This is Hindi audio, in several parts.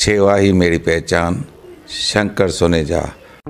सेवा ही मेरी पहचान, शंकर सोनेजा।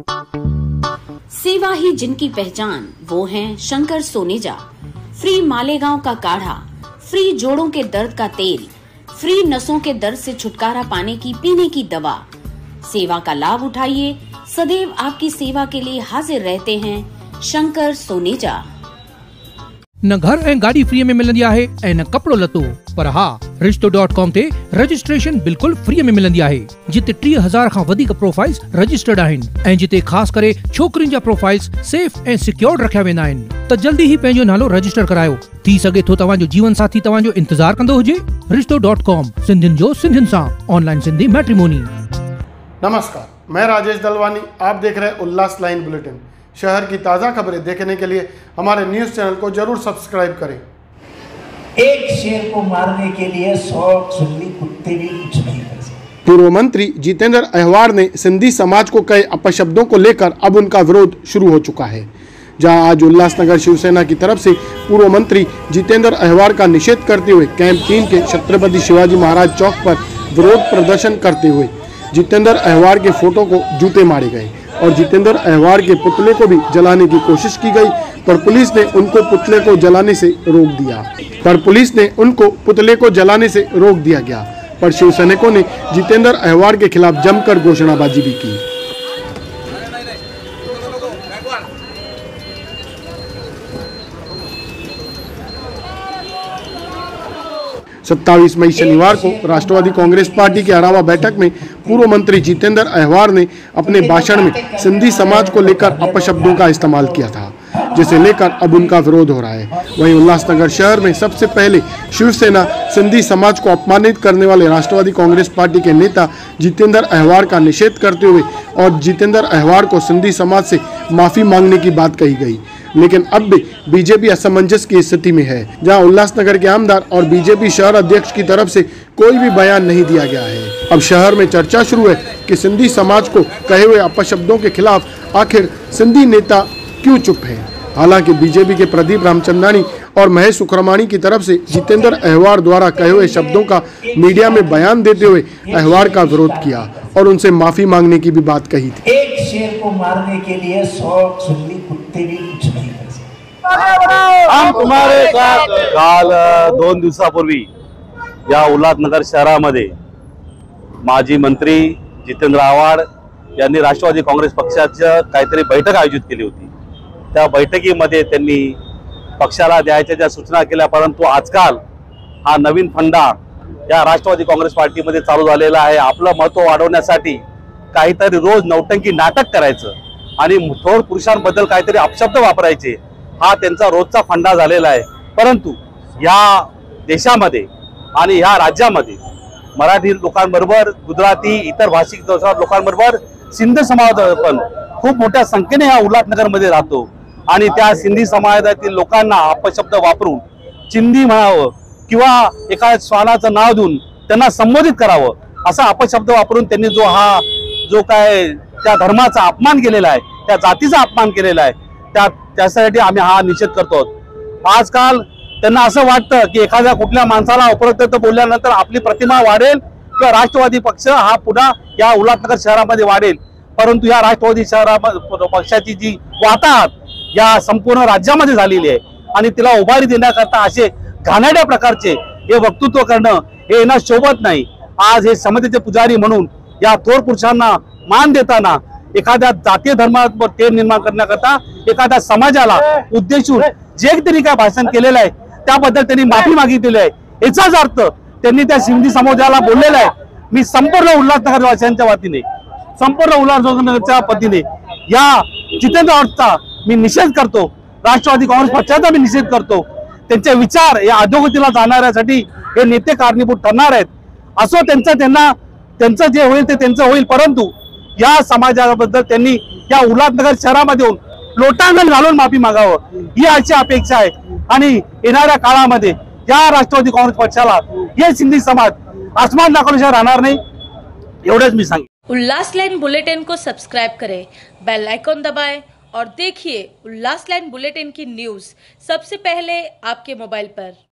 सेवा ही जिनकी पहचान, वो हैं शंकर सोनेजा। फ्री मालेगांव का काढ़ा, फ्री जोड़ों के दर्द का तेल, फ्री नसों के दर्द से छुटकारा पाने की पीने की दवा। सेवा का लाभ उठाइए, सदैव आपकी सेवा के लिए हाजिर रहते हैं शंकर सोनेजा। न घर ऐं गाड़ी फ्री में मिलंदी आहे ऐं न कपड़ो लतो, पर हा रिश्तो.com ते रजिस्ट्रेशन बिल्कुल फ्री में मिलंदी आहे, जिते 3000 खां वधीक प्रोफाइल्स रजिस्टर्ड आहिनि ऐं जिते ख़ास करे छोकरियुनि जा प्रोफाइल्स सेफ ऐं सिक्योर्ड रखिया वेंदा आहिनि। त जल्दी ही पंहिंजो नालो रजिस्टर करायो। थी सघे थो तव्हांजो जीवन साथी तव्हांजो इंतजार कंदो हुजे। रिश्तो.com, सिंधियुनि जो सिंधियुनि सां, ऑनलाइन सिंधी मैट्रिमोनी। नमस्कार, मैं राजेश दलवानी, आप देख रहे हैं उल्लास लाइन बुलेटिन। शहर की ताज़ा खबरें देखने के लिए हमारे न्यूज़ चैनल को जरूर सब्सक्राइब करें। एक शेर को मारने के लिए 100 जंगली कुत्ते भी कुछ नहीं कर सकते। पूर्व मंत्री जितेंद्र अहवार ने सिंधी समाज को कहे अपशब्दों को लेकर अब उनका विरोध शुरू हो चुका है। जहां आज उल्लासनगर शिवसेना की तरफ से पूर्व मंत्री जितेंद्र अहवार का निषेध करते हुए कैंप 3 के छत्रपति शिवाजी महाराज चौक पर विरोध प्रदर्शन करते हुए जितेंद्र अहवार के फोटो को जूते मारे गए और जितेंद्र अहवार के पुतले को भी जलाने की कोशिश की गई, पर पुलिस ने उनको पुतले को जलाने से रोक दिया गया। पर शिव सैनिकों ने जितेंद्र अहवार के खिलाफ जमकर घोषणाबाजी भी की। सत्ताईस मई शनिवार को राष्ट्रवादी कांग्रेस पार्टी की अरावा बैठक में पूर्व मंत्री जितेंद्र अहवार ने अपने भाषण में सिंधी समाज को लेकर अपशब्दों का इस्तेमाल किया था, जिसे लेकर अब उनका विरोध हो रहा है। वहीं उल्लासनगर शहर में सबसे पहले शिवसेना सिंधी समाज को अपमानित करने वाले राष्ट्रवादी कांग्रेस पार्टी के नेता जितेंद्र अहवार का निषेध करते हुए और जितेंद्र अहवार को सिंधी समाज से माफी मांगने की बात कही गई। लेकिन अब भी बीजेपी असमंजस की स्थिति में है, जहां उल्लासनगर के आमदार और बीजेपी शहर अध्यक्ष की तरफ से कोई भी बयान नहीं दिया गया है। अब शहर में चर्चा शुरू है कि सिंधी समाज को कहे हुए अपशब्दों के खिलाफ आखिर सिंधी नेता क्यों चुप हैं। हालांकि बीजेपी के प्रदीप रामचंदानी और महेश सुखरमाणी की तरफ से जितेंद्र अहवार द्वारा कहे हुए शब्दों का मीडिया में बयान देते हुए अहवार का विरोध किया और उनसे माफी मांगने की भी बात कही थी। एक शेर को मारने के लिए 100 जंगली कुत्ते भी कुछ नहीं कर सकते। हम तुम्हारे साथ काल 2 दिवसापूर्वी या उल्हासनगर शहरामध्ये माजी मंत्री जितेंद्र आव्हाड यांनी राष्ट्रवादी काँग्रेस पक्षाची काहीतरी बैठक आयोजित केली होती। त्या बैठकीमध्ये त्यांनी पक्षाला द्यायच्या ज्या सूचना केल्या, परंतु आजकाल हा नवीन फंडा या राष्ट्रवादी काँग्रेस पार्टीमध्ये चालू झालेला आहे। आपलं महत्त्व वाढवण्यासाठी काहीतरी रोज नौटंकी नाटक करायचं आणि थोर पुरुषांबद्दल काहीतरी अपशब्द वापरायचे, हा त्यांचा रोजचा फंडा झालेला आहे। परंतु या देशामध्ये आणि या राज्यामध्ये मराठी लोकांबरोबर गुजराती इतर भाषिक लोकांबरोबर सिंधी समाज पण खूप मोठ्या संख्येने या उल्हासनगरमध्ये राहतो आणि त्या सिंधी समाजातील लोकांना अपशब्द वापरून चिंदी म्हणावं किंवा एका श्वानाचं नाव देऊन त्यांना संबोधित करावं, असा अपशब्द वापरून त्यांनी जो काय त्या धर्माचा अपमान केलेला आहे, त्या जातीचा अपमान केलेला आहे, त्यासाठी आम्ही हा निषेध करतो। आजकाल त्यांना असं वाटतं की एखाद्या कुठल्या माणसाला अपशब्द बोलल्यानंतर आपली प्रतिमा वाढेल किंवा राष्ट्रवादी पक्ष हा पुन्हा या उल्हासनगर शहरामध्ये वाढेल, परंतु या राष्ट्रवादी पक्षाची जी वाताहत या संपूर्ण राज्यामध्ये झालेली आहे आणि तिला उभारी देण्याकरता असे घाणेरड्या प्रकारचे हे वक्तृत्व करणं हे यांना शोभत नाही। आज हे समतेचे पुजारी म्हणून या थोर पुरुषांना मान देताना एखाद्या जातीय धर्मावर तेढ निर्माण करण्याकरता एखाद्या समाजाला उद्देशून जे तरी काय भाषण केलेलं आहे त्याबद्दल त्यांनी माफी मागितलेली आहे। याचाच अर्थ त्यांनी त्या सिंधी समाजाला बोललेला आहे। मी संपूर्ण उल्हासनगर वासियांच्या वतीने, संपूर्ण उल्हासनगरच्या वतीने या जितेंद्र अहवारचा मी निषेध करतो, राष्ट्रवादी काँग्रेस पक्षाचा मी निषेध करतो। त्यांचे विचार या अधोगतीला जाणाऱ्यासाठी हे नेते कारणीभूत ठरणार आहेत। असो त्यांचं जे होईल ते त्यांचं होईल, परंतु या समाजाबद्दल त्यांनी या उल्हासनगर शहरामध्ये येऊन लोटांगण घालून माफी मागावं ही अशी अपेक्षा आहे। आणि येणाऱ्या काळामध्ये या राष्ट्रवादी काँग्रेस पक्षाला हे सिंधी समाज आसमान दाखवल्याशिवाय राहणार नाही, एवढंच मी सांगेन। उल्लास लाइन बुलेटिन को सब्सक्राइब करें, बेल आइकॉन दबाएं और देखिए उल्लास लाइन बुलेटिन की न्यूज़ सबसे पहले आपके मोबाइल पर।